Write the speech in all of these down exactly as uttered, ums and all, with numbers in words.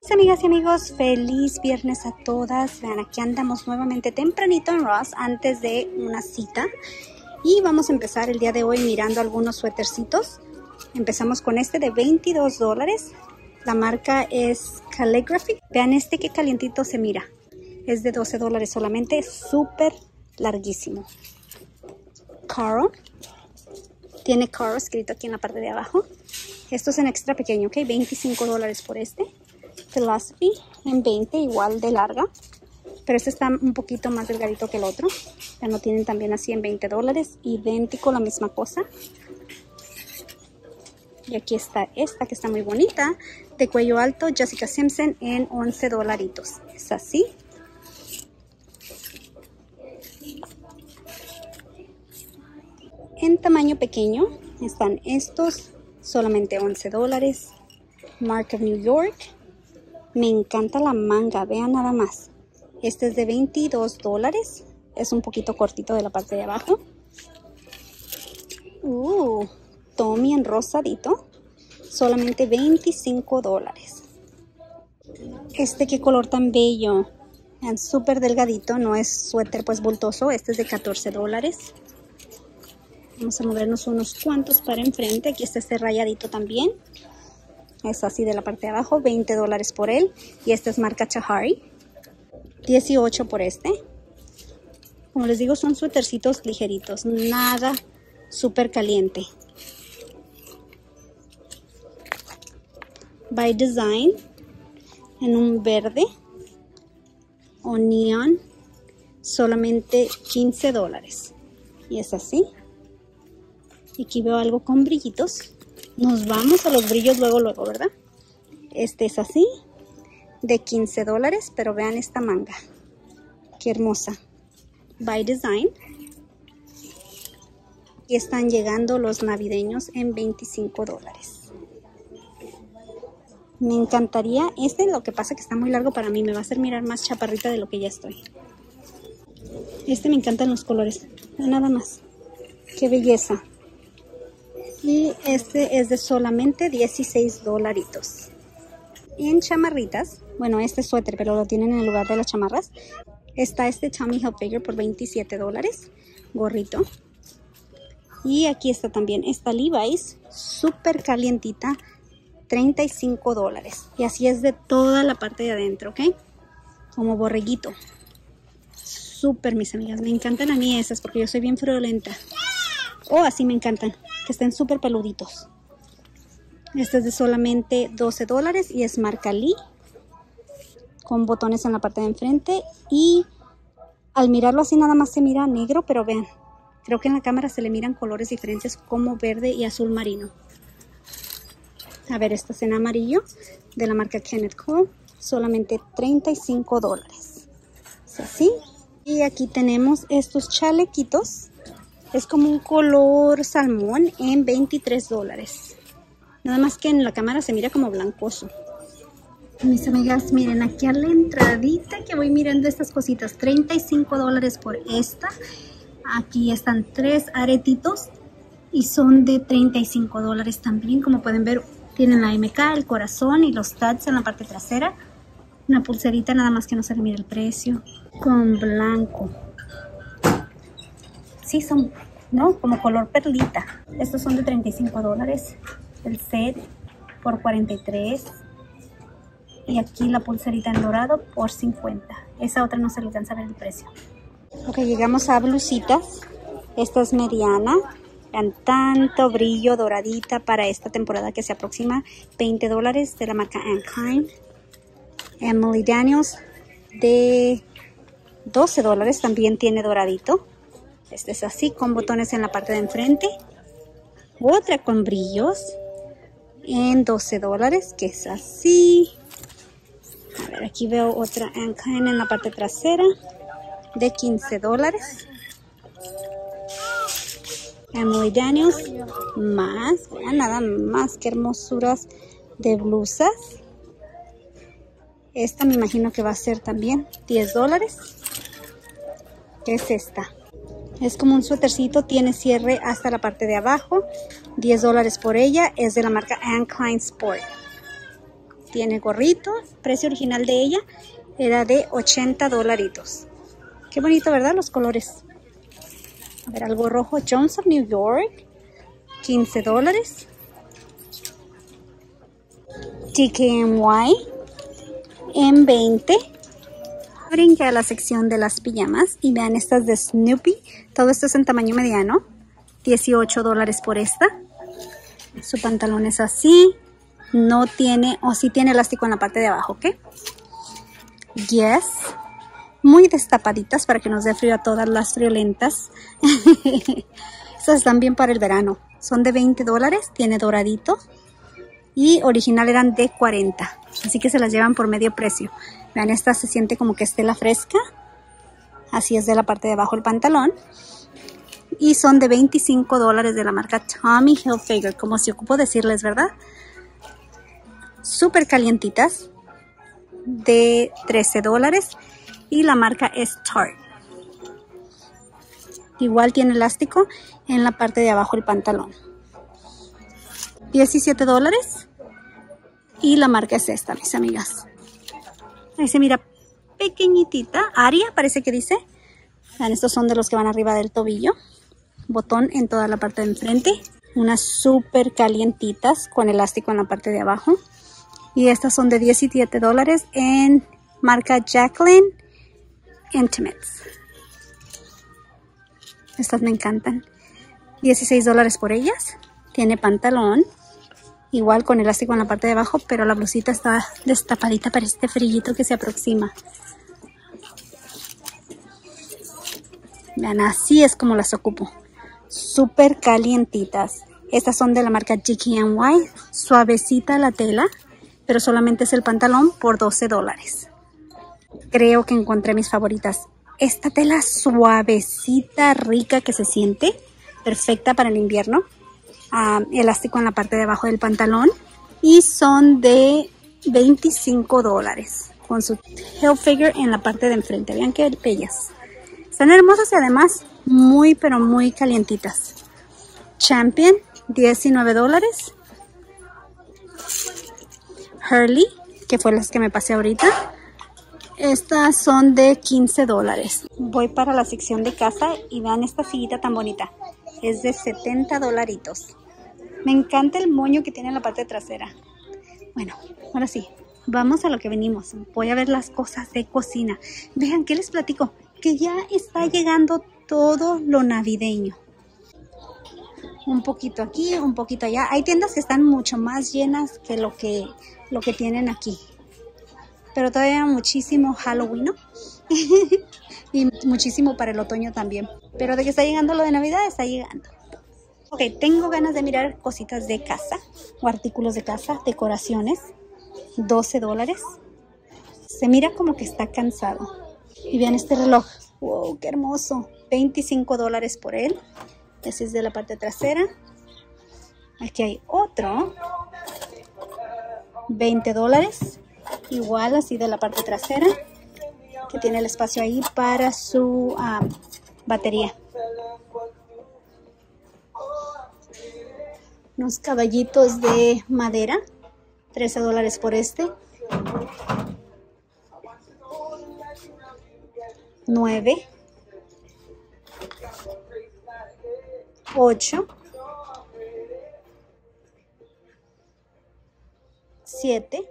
Mis amigas y amigos, feliz viernes a todas. Vean, aquí andamos nuevamente tempranito en Ross antes de una cita. Y vamos a empezar el día de hoy mirando algunos suétercitos. Empezamos con este de veintidós dólares. La marca es Calligraphy. Vean este que calientito se mira. Es de doce dólares solamente, súper larguísimo. Caro. Tiene Caro escrito aquí en la parte de abajo. Esto es en extra pequeño, ¿ok? veinticinco dólares por este. Philosophy en veinte, igual de larga. Pero este está un poquito más delgadito que el otro. Ya lo tienen también así en veinte dólares. Idéntico, la misma cosa. Y aquí está esta que está muy bonita. De cuello alto, Jessica Simpson en once dolaritos. Es así. En tamaño pequeño están estos. Solamente once dólares. Mark of New York. Me encanta la manga, vean nada más. Este es de veintidós dólares. Es un poquito cortito de la parte de abajo. Uh, Tommy en rosadito. Solamente veinticinco dólares. Este qué color tan bello. Vean, súper delgadito. No es suéter pues bultoso. Este es de catorce dólares. Vamos a movernos unos cuantos para enfrente. Aquí está este rayadito también. Es así de la parte de abajo, veinte dólares por él. Y esta es marca Chahari. dieciocho por este. Como les digo, son suétercitos ligeritos. Nada súper caliente. By Design. En un verde. O neon. Solamente quince dólares. Y es así. Y aquí veo algo con brillitos. Nos vamos a los brillos luego, luego, ¿verdad? Este es así, de quince dólares, pero vean esta manga. Qué hermosa. By Design. Y están llegando los navideños en veinticinco dólares. Me encantaría. Este lo que pasa que está muy largo para mí. Me va a hacer mirar más chaparrita de lo que ya estoy. Este me encantan los colores. Nada más. Qué belleza. Y este es de solamente dieciséis dolaritos. Y en chamarritas, bueno, este es suéter, pero lo tienen en el lugar de las chamarras. Está este Tommy Hilfiger por veintisiete dólares. Gorrito. Y aquí está también esta Levi's, súper calientita, treinta y cinco dólares. Y así es de toda la parte de adentro, ¿ok? Como borreguito. Súper, mis amigas. Me encantan a mí esas porque yo soy bien friolenta. Oh, así me encantan. Que estén súper peluditos. Este es de solamente doce dólares y es marca Lee. Con botones en la parte de enfrente. Y al mirarlo así nada más se mira negro, pero vean. Creo que en la cámara se le miran colores diferentes como verde y azul marino. A ver, este es en amarillo de la marca Kenneth Cole. Solamente treinta y cinco dólares. Es así. Y aquí tenemos estos chalequitos. Es como un color salmón en veintitrés dólares. Nada más que en la cámara se mira como blancoso. Mis amigas, miren aquí a la entradita que voy mirando estas cositas. treinta y cinco dólares por esta. Aquí están tres aretitos y son de treinta y cinco dólares también. Como pueden ver, tienen la M K, el corazón y los studs en la parte trasera. Una pulserita, nada más que no se le mira el precio. Con blanco. Sí, son, ¿no? Como color perlita. Estos son de treinta y cinco dólares. El set por cuarenta y tres. Y aquí la pulserita en dorado por cincuenta. Esa otra no se le alcanza a ver el precio. Ok, llegamos a blusitas. Esta es mediana. Vean, tanto brillo, doradita para esta temporada que se aproxima. veinte dólares de la marca Anne Klein. Emily Daniels de doce dólares. También tiene doradito. Este es así, con botones en la parte de enfrente. Otra con brillos. En doce dólares, que es así. A ver, aquí veo otra Anne Klein en la parte trasera. De quince dólares. Emily Daniels. Más, vean, nada más que hermosuras de blusas. Esta me imagino que va a ser también diez dólares. ¿Qué es esta? Es como un suétercito, tiene cierre hasta la parte de abajo. diez dólares por ella, es de la marca Anne Klein Sport. Tiene gorrito. Precio original de ella era de ochenta dolaritos. Qué bonito, ¿verdad? Los colores. A ver, algo rojo. Jones of New York. quince dólares. T K M Y. En veinte. Brinque a la sección de las pijamas y vean estas de Snoopy. Todo esto es en tamaño mediano. dieciocho dólares por esta. Su pantalón es así. No tiene, o sí tiene elástico en la parte de abajo, ¿ok? Yes. Muy destapaditas para que nos dé frío a todas las friolentas. Estas están bien para el verano. Son de veinte dólares. Tiene doradito. Y original eran de cuarenta. Así que se las llevan por medio precio. Vean, esta se siente como que es tela fresca. Así es de la parte de abajo el pantalón. Y son de veinticinco dólares de la marca Tommy Hilfiger. Como se ocupó decirles, ¿verdad? Súper calientitas. De trece dólares. Y la marca es Tarte. Igual tiene elástico en la parte de abajo el pantalón. diecisiete dólares. Y la marca es esta, mis amigas. Ahí se mira pequeñitita. Aria, parece que dice. Vean, estos son de los que van arriba del tobillo. Botón en toda la parte de enfrente. Unas súper calientitas con elástico en la parte de abajo. Y estas son de diecisiete dólares en marca Jacqueline Intimates. Estas me encantan. dieciséis dólares por ellas. Tiene pantalón. Igual con elástico en la parte de abajo, pero la blusita está destapadita para este frillito que se aproxima. Vean, así es como las ocupo. Súper calientitas. Estas son de la marca T K M Y. Suavecita la tela, pero solamente es el pantalón por doce dólares. Creo que encontré mis favoritas. Esta tela suavecita, rica que se siente. Perfecta para el invierno. Um, elástico en la parte de abajo del pantalón. Y son de veinticinco dólares. Con su Hilfiger en la parte de enfrente. Vean qué bellas. Están hermosas y además muy pero muy calientitas. Champion, diecinueve dólares. Hurley, que fue las que me pasé ahorita. Estas son de quince dólares. Voy para la sección de casa y vean esta sillita tan bonita. Es de setenta dolaritos. Me encanta el moño que tiene en la parte trasera. Bueno, ahora sí, vamos a lo que venimos. Voy a ver las cosas de cocina. Vean, ¿qué les platico? Que ya está llegando todo lo navideño. Un poquito aquí, un poquito allá. Hay tiendas que están mucho más llenas que lo que, lo que tienen aquí. Pero todavía muchísimo Halloween, ¿no? Y muchísimo para el otoño también. Pero de que está llegando lo de Navidad, está llegando. Ok, tengo ganas de mirar cositas de casa o artículos de casa, decoraciones. doce dólares. Se mira como que está cansado. Y vean este reloj. Wow, qué hermoso. veinticinco dólares por él. Ese es de la parte trasera. Aquí hay otro. veinte dólares. Igual así de la parte trasera. Que tiene el espacio ahí para su um, batería. Unos caballitos de madera. trece dólares por este. nueve. ocho. siete.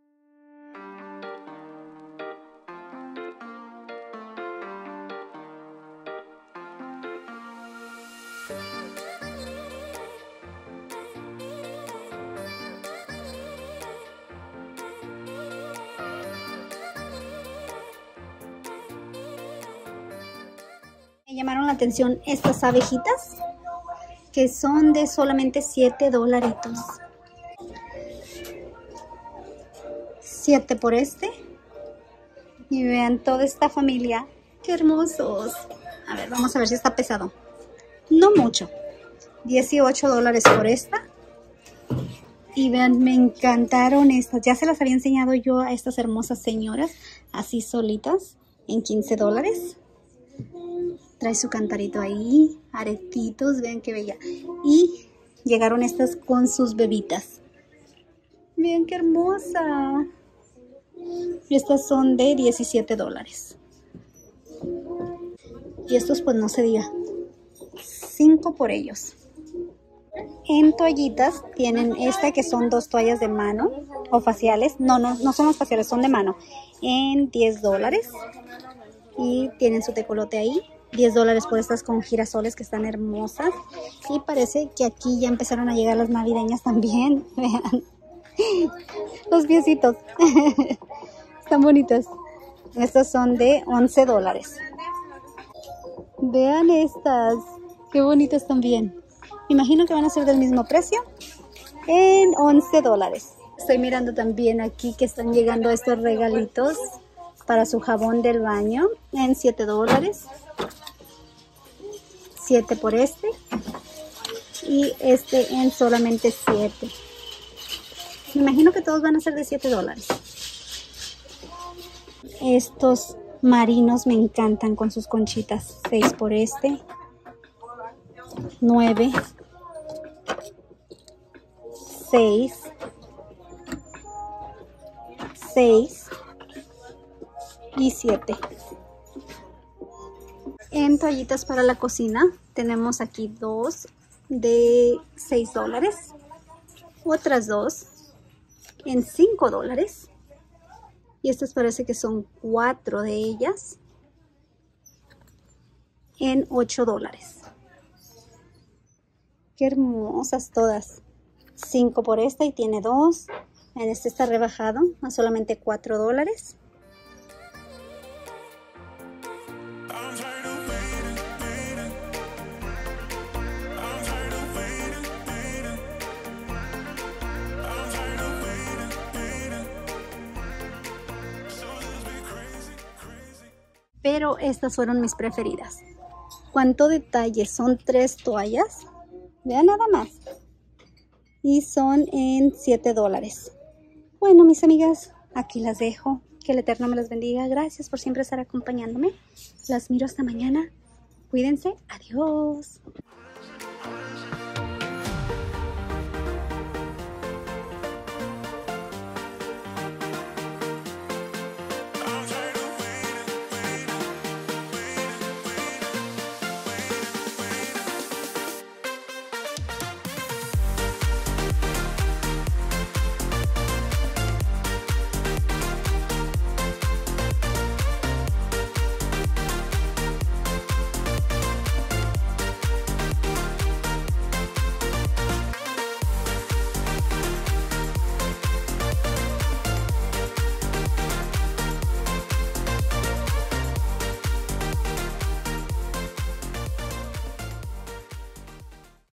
Me llamaron la atención estas abejitas que son de solamente siete dolaritos. siete por este. Y vean toda esta familia. ¡Qué hermosos! A ver, vamos a ver si está pesado. No mucho. dieciocho dólares por esta. Y vean, me encantaron estas. Ya se las había enseñado yo a estas hermosas señoras. Así solitas. En quince dólares. Trae su cantarito ahí. Aretitos. Vean qué bella. Y llegaron estas con sus bebitas. Miren qué hermosa. Estas son de diecisiete dólares. Y estos pues no se diga. cinco por ellos. En toallitas tienen esta que son dos toallas de mano o faciales. No, no, no son los faciales, son de mano. En diez dólares. Y tienen su tecolote ahí. diez dólares por estas con girasoles que están hermosas. Y parece que aquí ya empezaron a llegar las navideñas también. Vean. Los piecitos. Están bonitas. Estas son de once dólares. Vean estas. Qué bonitas también. Me imagino que van a ser del mismo precio. En once dólares. Estoy mirando también aquí que están llegando estos regalitos para su jabón del baño. En siete dólares. siete por este. Y este en solamente siete. Me imagino que todos van a ser de siete dólares. Estos marinos me encantan con sus conchitas. seis por este. nueve. seis. seis. Y siete. En toallitas para la cocina tenemos aquí dos de seis dólares. Otras dos en cinco dólares. Y estas parece que son cuatro de ellas en ocho dólares. Qué hermosas todas. cinco por esta y tiene dos. En este está rebajado a solamente cuatro dólares. Pero estas fueron mis preferidas. ¿Cuánto detalle? Son tres toallas. Vean nada más. Y son en siete dólares. Bueno, mis amigas, aquí las dejo. Que el Eterno me las bendiga. Gracias por siempre estar acompañándome. Las miro hasta mañana. Cuídense. Adiós.